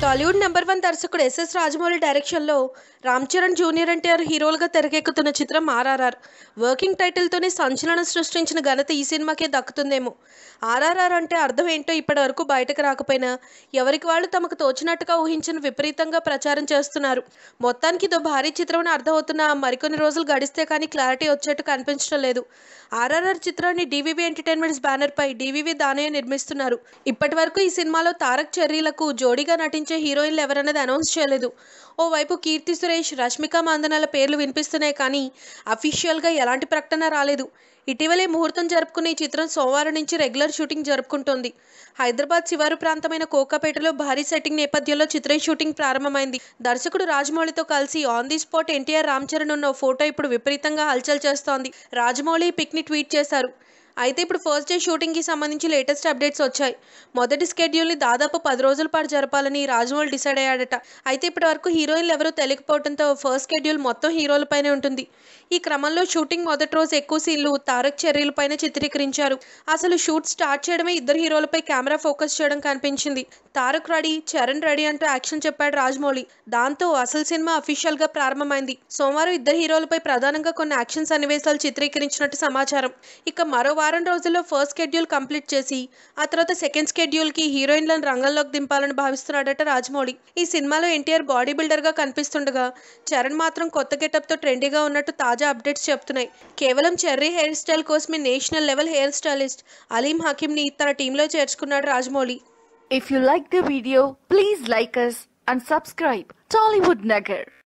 Tollywood number 1 దర్శకుడు SS Rajamouli డైరెక్షన్లో Ram Charan junior NTR హీరోలుగా తెరకెక్కుతున్న చిత్రం ఆర్ఆర్ఆర్. వర్కింగ్ టైటిల్తోనే సంచలనం సృష్టించిన ఘనత ఈ సినిమాకే దక్కుతుందేమో. ఆర్ఆర్ఆర్ అంటే అర్థం ఏంటో ఇప్పటివరకు బయటకు రాకపోయినా ఎవరికి వాళ్ళు తమకు తోచినట్టుగా ఊహించిన విపరీతంగా ప్రచారం చేస్తున్నారు. మొత్తానికి ఇదో భారీ చిత్రం అని అర్థమవుతున్న మరికొన్ని రోజులు గడిస్తే కానీ క్లారిటీ వచ్చేట్టు కనిపించడం లేదు. ఆర్ఆర్ఆర్ చిత్రాన్ని డివివి ఎంటర్టైన్మెంట్స్ బ్యానర్పై డివివి దానయ్య నిర్మిస్తున్నారు. ఇప్పటి వరకు ఈ సినిమాలో తారక్ చెర్రీలకు జోడీగా నటించే హీరోయిన్లు ఎవరన్నది అనౌన్స్ చేయలేదు. ఓవైపు కీర్తి సురేష్, రష్మిక మందనాల పేర్లు వినిపిస్తున్నాయి కానీ అఫీషియల్గా ఎలాంటి ప్రకటన రాలేదు. ఇటీవలే ముహూర్తం జరుపుకున్న ఈ చిత్రం సోమవారం నుంచి రెగ్యులర్ షూటింగ్ జరుపుకుంటోంది. హైదరాబాద్ శివారు ప్రాంతమైన కోకాపేటలో భారీ సెట్టింగ్ నేపథ్యంలో చిత్రం షూటింగ్ ప్రారంభమైంది. దర్శకుడు రాజమౌళితో కలిసి on the spot NTR, Ram Charan ఉన్న ఫోటో ఇప్పుడు విపరీతంగా హల్చల్ చేస్తోంది. రాజమౌళి పిక్ని ట్వీట్ చేశారు. అయితే ఇప్పుడు ఫస్ట్ డే షూటింగ్కి సంబంధించి లేటెస్ట్ అప్డేట్స్ వచ్చాయి. మొదటి స్కెడ్యూల్ని దాదాపు 10 రోజుల పాటు జరపాలని రాజమౌళి డిసైడ్ అయ్యాడట. అయితే ఇప్పటి వరకు హీరోయిన్లు ఎవరూ తెలియకపోవడంతో ఫస్ట్ స్కెడ్యూల్ మొత్తం హీరోలపైనే ఉంటుంది. ఈ క్రమంలో షూటింగ్ మొదటి రోజు ఎక్కువ సీన్లు తారక్ చెర్రీలపైన చిత్రీకరించారు. అసలు షూట్ స్టార్ట్ చేయడమే ఇద్దరు హీరోలపై కెమెరా ఫోకస్ చేయడం కనిపించింది. తారక్ రెడీ, చరణ్ రెడీ అంటూ యాక్షన్ చెప్పాడు రాజమౌళి. దాంతో అసలు సినిమా అఫీషియల్గా ప్రారంభమైంది. సోమవారం ఇద్దరు హీరోలపై ప్రధానంగా కొన్ని యాక్షన్ సన్నివేశాలు చిత్రీకరించినట్టు సమాచారం. ఇక మరో వారం రోజుల్లో ఫస్ట్ స్కెడ్యూల్ కంప్లీట్ చేసి ఆ తర్వాత సెకండ్ స్కెడ్యూల్కి హీరోయిన్లను రంగంలోకి దింపాలని భావిస్తున్నాడట రాజమౌళి. ఈ సినిమాలో ఎన్టీఆర్ బాడీ బిల్డర్గా కనిపిస్తుండగా చరణ్ మాత్రం కొత్త గెటప్తో ట్రెండీగా ఉన్నట్టు తాజా అప్డేట్స్ చెప్తున్నాయి. కేవలం చెర్రీ హెయిర్ స్టైల్ కోసమే national level hair stylist Aleem హకీంని తన టీంలో చేర్చుకున్నాడు Rajamouli. If you like the video, please like us and subscribe Tollywood Nagar.